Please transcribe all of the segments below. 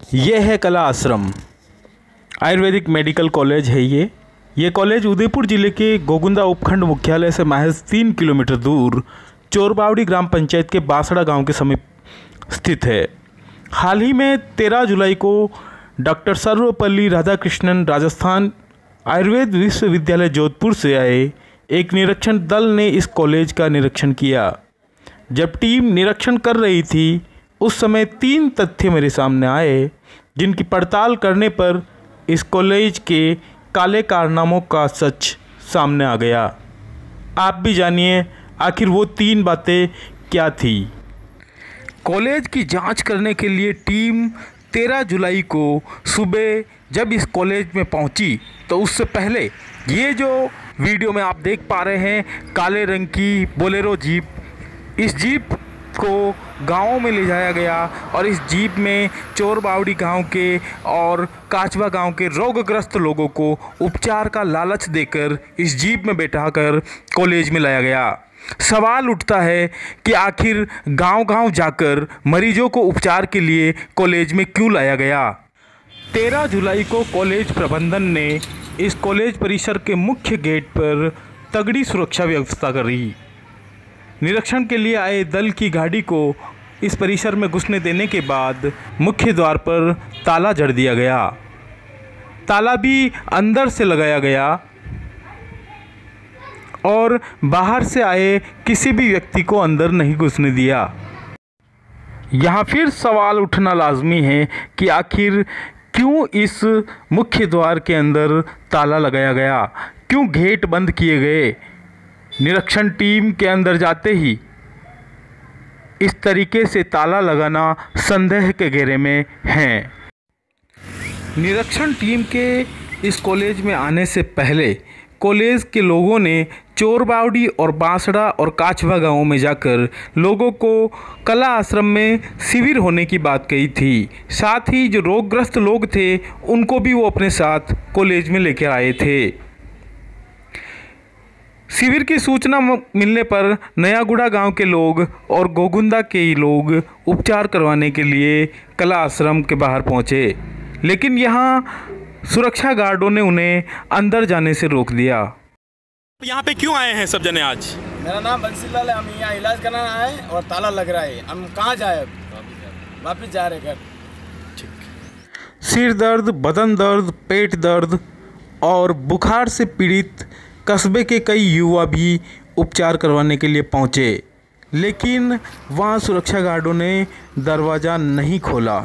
ये है कला आश्रम आयुर्वेदिक मेडिकल कॉलेज है। ये कॉलेज उदयपुर जिले के गोगुंदा उपखंड मुख्यालय से महज 3 किलोमीटर दूर चोरबावड़ी ग्राम पंचायत के बासड़ा गांव के समीप स्थित है। हाल ही में 13 जुलाई को डॉक्टर सर्वपल्ली राधाकृष्णन राजस्थान आयुर्वेद विश्वविद्यालय जोधपुर से आए एक निरीक्षण दल ने इस कॉलेज का निरीक्षण किया। जब टीम निरीक्षण कर रही थी उस समय 3 तथ्य मेरे सामने आए, जिनकी पड़ताल करने पर इस कॉलेज के काले कारनामों का सच सामने आ गया। आप भी जानिए आखिर वो 3 बातें क्या थी। कॉलेज की जांच करने के लिए टीम 13 जुलाई को सुबह जब इस कॉलेज में पहुंची तो उससे पहले ये जो वीडियो में आप देख पा रहे हैं काले रंग की बोलेरो जीप, इस जीप को गांव में ले जाया गया और इस जीप में चोरबावड़ी गांव के और काचवा गांव के रोगग्रस्त लोगों को उपचार का लालच देकर इस जीप में बैठाकर कॉलेज में लाया गया। सवाल उठता है कि आखिर गांव-गांव जाकर मरीजों को उपचार के लिए कॉलेज में क्यों लाया गया। 13 जुलाई को कॉलेज प्रबंधन ने इस कॉलेज परिसर के मुख्य गेट पर तगड़ी सुरक्षा व्यवस्था करी। निरीक्षण के लिए आए दल की गाड़ी को इस परिसर में घुसने देने के बाद मुख्य द्वार पर ताला जड़ दिया गया। ताला भी अंदर से लगाया गया और बाहर से आए किसी भी व्यक्ति को अंदर नहीं घुसने दिया। यहाँ फिर सवाल उठना लाजमी है कि आखिर क्यों इस मुख्य द्वार के अंदर ताला लगाया गया, क्यों गेट बंद किए गए। निरीक्षण टीम के अंदर जाते ही इस तरीके से ताला लगाना संदेह के घेरे में है। निरीक्षण टीम के इस कॉलेज में आने से पहले कॉलेज के लोगों ने चोरबावड़ी और बासड़ा और काचवा गांवों में जाकर लोगों को कला आश्रम में शिविर होने की बात कही थी। साथ ही जो रोगग्रस्त लोग थे उनको भी वो अपने साथ कॉलेज में लेकर आए थे। शिविर की सूचना मिलने पर नयागुड़ा गांव के लोग और गोगुंदा के ही लोग उपचार करवाने के लिए कला आश्रम के बाहर पहुंचे, लेकिन यहां सुरक्षा गार्डों ने उन्हें अंदर जाने से रोक दिया। यहाँ पे क्यों आए हैं सब जने आज? मेरा नाम बंसीलाल है, हम यहाँ इलाज करना आए और ताला लग रहा है। हम कहाँ जाए? वापस जा रहे घर। सिर दर्द, बदन दर्द, पेट दर्द और बुखार से पीड़ित कस्बे के कई युवा भी उपचार करवाने के लिए पहुँचे, लेकिन वहाँ सुरक्षा गार्डों ने दरवाज़ा नहीं खोला।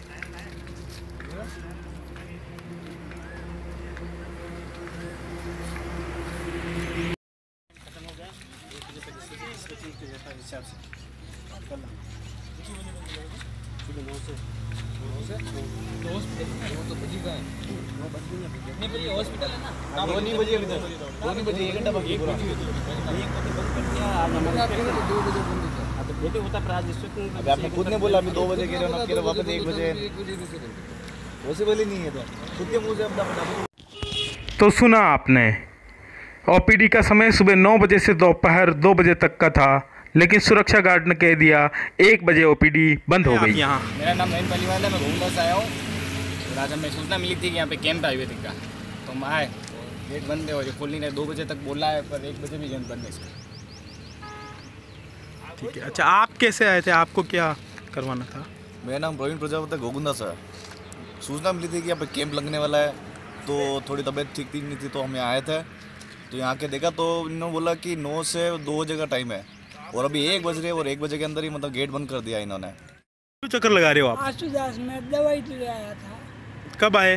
हॉस्पिटल है ना, 2 बजे अभी तक 2 बजे 1 घंटा बाकी पूरा 1 बजे बंद कर दिया। आप नंबर 2 बजे बंद किया। तो बेटे होता पर आज इसमें अभी आपने खुद ने बोला अभी 2 बजे कह रहे हो, कह रहे वापस 1 बजे पॉसिबल ही नहीं है। तो खुद के मुंह से अपना तो सुना आपने, ओपीडी का समय सुबह 9 बजे से दोपहर 2 बजे तक का था, लेकिन सुरक्षा गार्ड ने कह दिया 1 बजे ओपीडी बंद हो गई। यहाँ मेरा नाम नईन पलीवाल है, मैं गोगुंदा से आया हूँ। आज हमें सूचना मिली थी कि यहाँ पे कैंप है आयुर्वेदिक का, तो हम आए। गेट बंद है और ये खोल नहीं रहे। 2 बजे तक बोला है पर 1 बजे भी बंद है इसका। ठीक है, अच्छा आप कैसे आए थे, आपको क्या करवाना था? मेरा नाम प्रवीण प्रजापति गोगुंदा से है। सूचना मिली थी कि यहाँ पे कैंप लगने वाला है, तो थोड़ी तबीयत ठीक नहीं थी तो हम यहाँ आए थे। तो यहाँ के देखा तो इन्होंने बोला कि 9 से 2 बजे का टाइम है और अभी 1 बज रहे और 1 बजे के अंदर ही मतलब गेट बंद कर दिया इन्होंने। क्यों चक्कर लगा रहे हो आप? आशुदास में दवाई ले आया था। कब आए?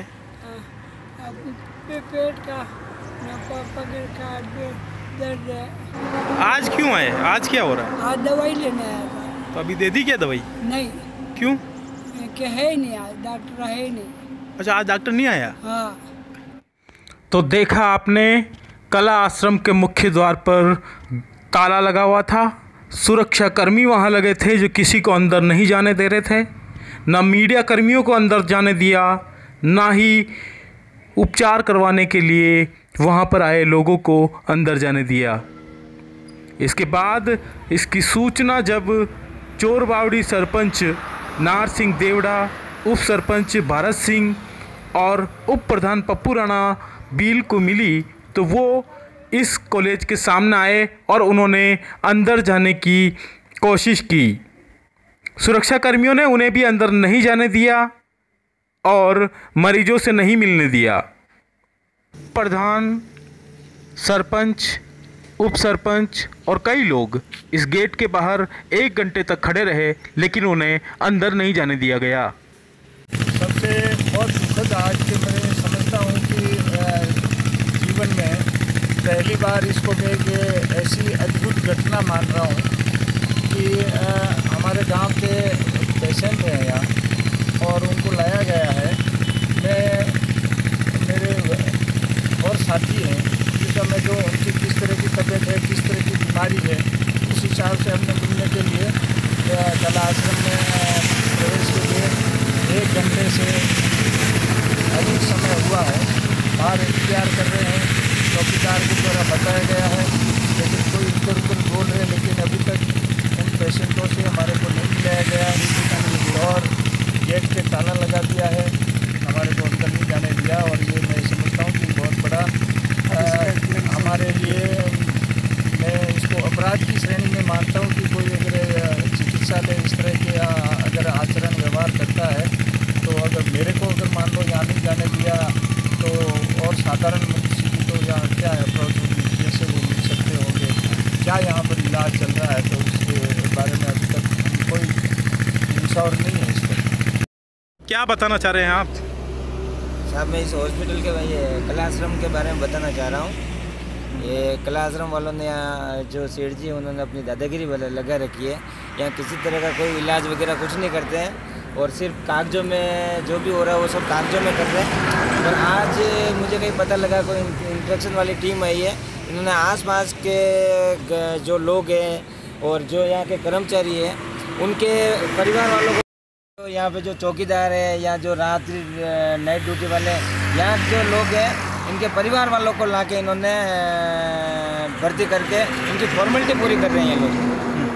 पेट का पकड़ का दर्द है। आज क्यों आए? आज क्या हो रहा है? आज दवाई लेने आया था। तो अभी दे दी क्या दवाई? नहीं। क्यों? कि है ही नहीं, आज डॉक्टर है ही नहीं। अच्छा, आज डॉक्टर नहीं आया? हाँ। तो देखा आपने, कला आश्रम के मुख्य द्वार पर ताला लगा हुआ था। सुरक्षा कर्मी वहाँ लगे थे जो किसी को अंदर नहीं जाने दे रहे थे। ना मीडिया कर्मियों को अंदर जाने दिया, ना ही उपचार करवाने के लिए वहाँ पर आए लोगों को अंदर जाने दिया। इसके बाद इसकी सूचना जब चोरबावड़ी सरपंच नार सिंह देवड़ा उप सरपंच भारत सिंह और उप प्रधान पप्पू राणा बील को मिली तो वो इस कॉलेज के सामने आए और उन्होंने अंदर जाने की कोशिश की। सुरक्षा कर्मियों ने उन्हें भी अंदर नहीं जाने दिया और मरीजों से नहीं मिलने दिया। प्रधान, सरपंच, उप सरपंच और कई लोग इस गेट के बाहर 1 घंटे तक खड़े रहे, लेकिन उन्हें अंदर नहीं जाने दिया गया। सबसे बहुत दुखद आज के मैं समझता हूँ कि जीवन में पहली बार इसको मैं एक ऐसी अद्भुत घटना मान रहा हूँ कि हमारे गांव के पेशेंट हैं यहाँ और उनको लाया गया है। मेरे और साथी हैं इस समय जो उनकी किस तरह की तबीयत है, किस तरह की बीमारी है, उस हिसाब से हमने मिलने के लिए कला आश्रम में प्रवेश के लिए 1 घंटे से अधिक समय हुआ है। बाहर इंतजार कर रहे हैं, चौकीदार के द्वारा बताया गया है, लेकिन कोई इधर उधर बोल रहे हैं, लेकिन अभी तक उन पेशेंटों से हमारे को नहीं मिलाया गया और गेट पे ताला लगा दिया है, हमारे को अंदर नहीं जाने दिया। और ये मैं समझता हूँ कि बहुत बड़ा हमारे लिए, मैं इसको अपराध की श्रेणी में मानता हूँ कि कोई अगर चिकित्सालय इस तरह के अगर आचरण व्यवहार करता है तो अगर मेरे को अगर मान लो यहाँ नहीं जाने दिया तो और साधारण मनुष्य की तो यहाँ क्या अप्रोच होगी, कैसे वो मिल सकते होंगे, क्या यहाँ पर इलाज चल रहा है, तो उसके बारे में अभी तक कोई इंश्योर नहीं है इस पर। क्या बताना चाह रहे हैं आप? साहब मैं इस हॉस्पिटल के कला आश्रम के बारे में बताना चाह रहा हूँ। ये कला आश्रम वालों ने यहाँ जो सेठ जी उन्होंने अपनी दादागिरी लगा रखी है। यहाँ किसी तरह का कोई इलाज वगैरह कुछ नहीं करते हैं और सिर्फ कागजों में जो भी हो रहा है वो सब कागजों में कर रहे हैं। और आज मुझे कहीं पता लगा कोई इंस्पेक्शन वाली टीम आई है, इन्होंने आसपास के जो लोग हैं और जो यहाँ के कर्मचारी हैं उनके परिवार वालों को, यहाँ पे जो चौकीदार है या जो रात्रि नाइट ड्यूटी वाले यहाँ जो लोग हैं, इनके परिवार वालों को लाके इन्होंने भर्ती करके इनकी फॉर्मेलिटी पूरी कर रहे हैं ये लोग।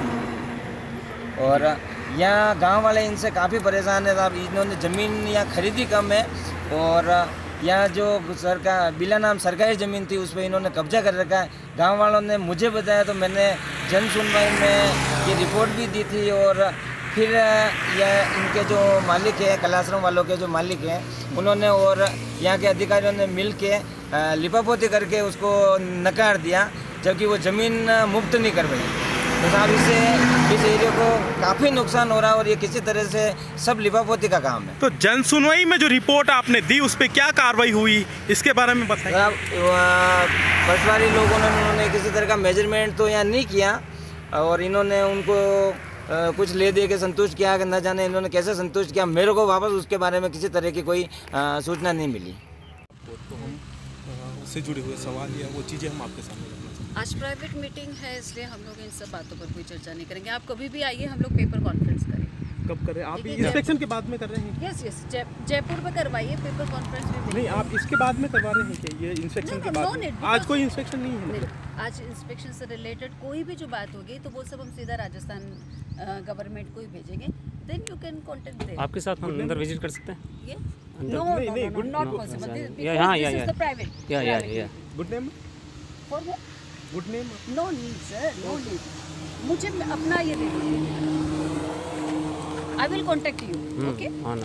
और यहाँ गांव वाले इनसे काफ़ी परेशान है साहब। इन्होंने ज़मीन यहाँ खरीदी कम है और यहाँ जो सरकार बिला नाम सरकारी ज़मीन थी उस पर इन्होंने कब्जा कर रखा है। गांव वालों ने मुझे बताया तो मैंने जन सुनवाई में ये रिपोर्ट भी दी थी। और फिर यह इनके जो मालिक है, कला आश्रम वालों के जो मालिक हैं, उन्होंने और यहाँ के अधिकारियों ने मिल के लिपापोती करके उसको नकार दिया, जबकि वो ज़मीन मुफ्त नहीं कर पाई। तो साहब इससे इस एरिया को काफ़ी नुकसान हो रहा है और ये किसी तरह से सब लिपापोती का काम है। तो जन सुनवाई में जो रिपोर्ट आपने दी उस पर क्या कार्रवाई हुई, इसके बारे में बताइए। पटवारी लोगों ने उन्होंने किसी तरह का मेजरमेंट तो यहाँ नहीं किया और इन्होंने उनको कुछ ले दे के संतुष्ट किया कि न जाने इन्होंने कैसे संतुष्ट किया। मेरे को वापस उसके बारे में किसी तरह की कोई सूचना नहीं मिली। तो हम उससे जुड़े हुए सवाल या वो चीज़ें हम आपके सामने रखना चाहते हैं। आज प्राइवेट मीटिंग है इसलिए हम लोग इन सब बातों पर कोई चर्चा नहीं करेंगे। आप कभी भी आइए, हम लोग पेपर कॉन्फ्रेंस करेंगे। कब करें आप? इंस्पेक्शन के बाद में कर रहे हैं? यस जयपुर में करवाइए पेपर कॉन्फ्रेंस में। नहीं, आप इसके बाद में करवा रहे हैं क्या? ये इंस्पेक्शन के बाद में? आज कोई इंस्पेक्शन नहीं है मतलब? आज इंस्पेक्शन से रिलेटेड कोई भी जो बात होगी तो वो सब हम सीधा राजस्थान गवर्नमेंट को ही भेजेंगे। Then you can contact them. आपके साथ हम अंदर विजिट कर सकते हैं? ये नहीं, नॉट पॉसिबल। या प्राइवेट या good name for good name no need sir, no need. मुझे अपना ये दे दीजिए, I will contact you. Okay, हाँ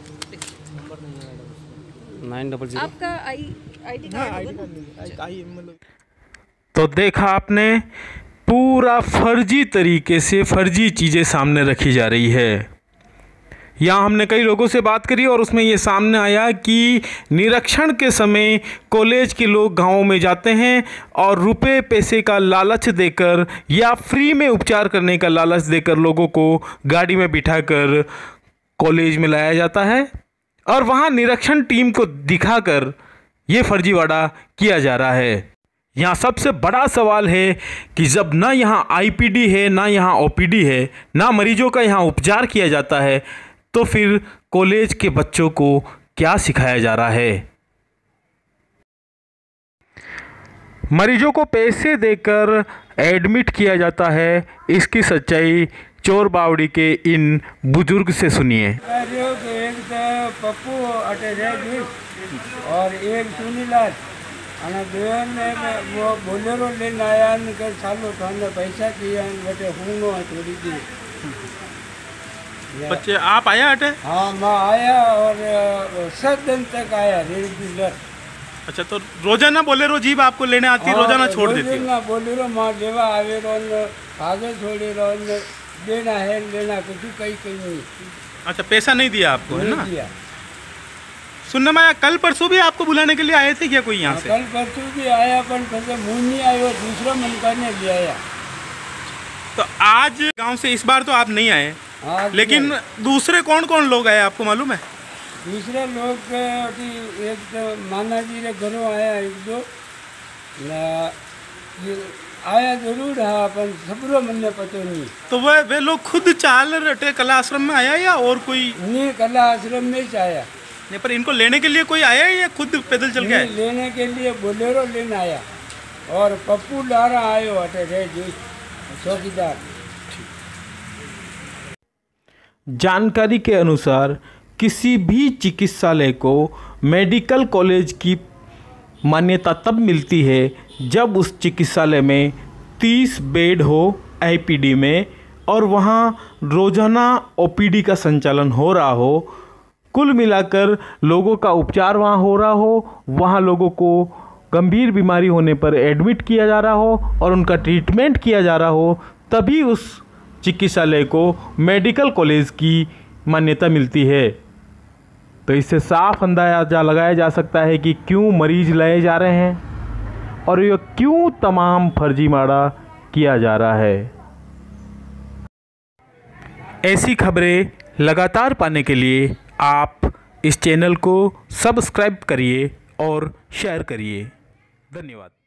900। आपका आईडी कार्ड। तो देखा आपने, पूरा फर्जी तरीके से फर्जी चीज़ें सामने रखी जा रही है। यहाँ हमने कई लोगों से बात करी और उसमें ये सामने आया कि निरीक्षण के समय कॉलेज के लोग गाँवों में जाते हैं और रुपए पैसे का लालच देकर या फ्री में उपचार करने का लालच देकर लोगों को गाड़ी में बिठाकर कॉलेज में लाया जाता है और वहाँ निरीक्षण टीम को दिखाकर ये फर्जीवाड़ा किया जा रहा है। यहाँ सबसे बड़ा सवाल है कि जब ना यहाँ आईपीडी है, ना यहाँ ओपीडी है, ना मरीजों का यहाँ उपचार किया जाता है, तो फिर कॉलेज के बच्चों को क्या सिखाया जा रहा है? मरीजों को पैसे देकर एडमिट किया जाता है, इसकी सच्चाई चोर बावड़ी के इन बुजुर्ग से सुनिए। एक तो पप्पू अटे रह और एक सुनीलाल અને બેને वो बोलेरो लेने आया के सालो थाने पैसा दिया बटे हूँ थोड़ी दी। बच्चे आप आया हटे? हाँ मैं आया और 7 दिन तक आया रेगुलर। अच्छा, तो रोजाना बोलेरो जीप आपको लेने आती है, रोजाना छोड़ देती है? रोजाना बोलेरो माँ देवा आवे रो कागज छोड़े रो लेना है लेना कुछ कहीं कहीं नहीं। अच्छा, पैसा नहीं दिया आपको, है ना? दिया। सुनने में आया कल परसों भी आपको बुलाने के लिए आए थे क्या कोई यहाँ से? कल परसों भी आया पर फिर मुँह नहीं आया, दूसरा मनका ने ले आया। तो आज गांव से इस बार तो आप नहीं आए, लेकिन दूसरे कौन कौन लोग आए आपको मालूम है? दूसरे लोग एक तो माना जी रे घरों आया, एक दो आया जरूर है अपन सबरो मन पतो नहीं। तो वे लोग खुद चाल रटे कला आश्रम में आया या और कोई? नहीं, कला आश्रम में ही आया। नहीं, पर इनको लेने के लिए कोई आया या खुद पैदल चल के आए? लेने के लिए बोलेरो लेने आया और पप्पू लारा आयो हटे रे जी चौकीदार। जानकारी के अनुसार किसी भी चिकित्सालय को मेडिकल कॉलेज की मान्यता तब मिलती है जब उस चिकित्सालय में 30 बेड हो आईपीडी में और वहाँ रोजाना ओपीडी का संचालन हो रहा हो, कुल मिलाकर लोगों का उपचार वहाँ हो रहा हो, वहाँ लोगों को गंभीर बीमारी होने पर एडमिट किया जा रहा हो और उनका ट्रीटमेंट किया जा रहा हो, तभी उस चिकित्सालय को मेडिकल कॉलेज की मान्यता मिलती है। तो इससे साफ अंदाजा लगाया जा सकता है कि क्यों मरीज लाए जा रहे हैं और यह क्यों तमाम फर्जीवाड़ा किया जा रहा है। ऐसी खबरें लगातार पाने के लिए आप इस चैनल को सब्सक्राइब करिए और शेयर करिए। धन्यवाद।